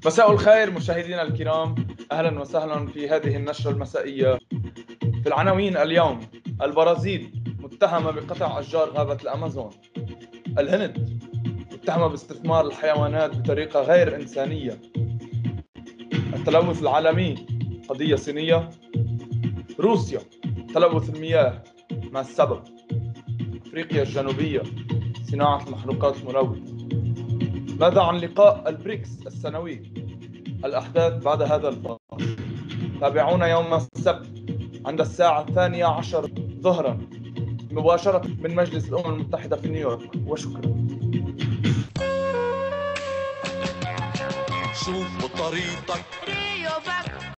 مساء الخير مشاهدينا الكرام، أهلا وسهلا في هذه النشرة المسائية. في العناوين اليوم: البرازيل متهمة بقطع أشجار غابة الأمازون، الهند متهمة باستثمار الحيوانات بطريقة غير إنسانية، التلوث العالمي قضية صينية، روسيا تلوث المياه ما السبب، أفريقيا الجنوبية صناعة المحروقات الملوثة. ماذا عن لقاء البريكس السنوي؟ الأحداث بعد هذا الفاصل. تابعونا يوم السبت عند الساعة 12 ظهرا مباشرة من مجلس الأمم المتحدة في نيويورك، وشكرا. شوف طريقك